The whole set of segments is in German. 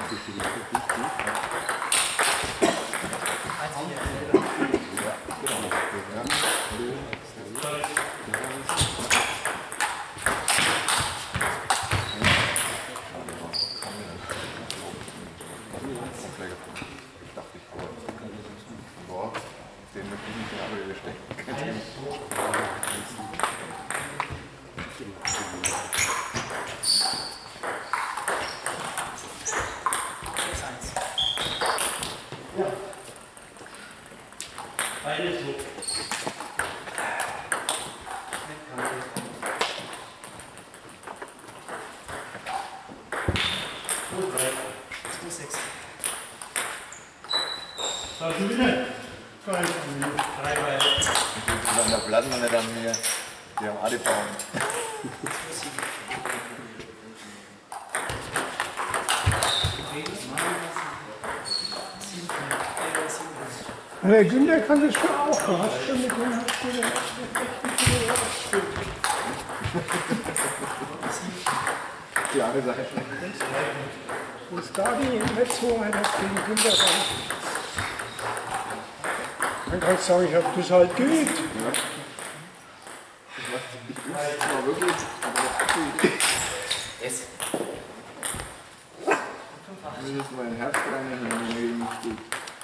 Der Günther kann das schon auch. Du hast schon mit dem Klare Sache. Und Stadi nicht so ein, dass gegen Günther kann. Dann kannst du sagen, ich habe das halt geübt. Ja. Ich war wirklich, aber Es. das ist mein Herz rein, wenn man steht.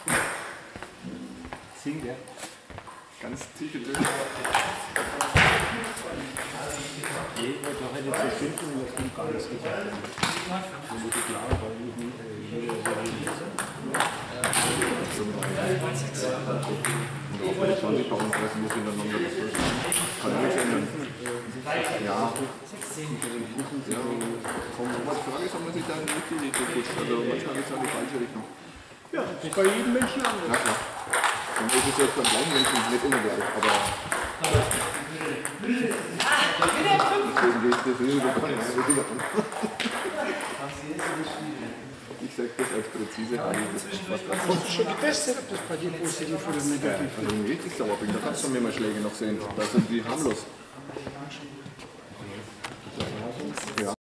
Singt, ja. Ganz tiefe Töne. Ich wollte doch heute zu finden, und das kommt gar nicht gesagt. Das ist klar, weil ich nicht Und auch bei den 20 Pausen fressen muss hintereinander das First. Kann nichts ändern. Ja. Ja, vom Robert Frage haben wir sich da in die richtige Richtung gepusht. Also manchmal geht es in die falsche Richtung. Ja, das ist bei jedem Menschen anders. Ja, klar. Und das ist jetzt beim gleichen Menschen nicht immer gleich, aber deswegen geht das Risiko gar nicht so wieder an. Ich sage das als präzise Frage, das ist was dran. Hast du schon getestet, ob das bei dir positiv oder negativ ist? Also wenn ich richtig sauer bin, da kannst du mir mal Schläge noch sehen. Da sind die harmlos.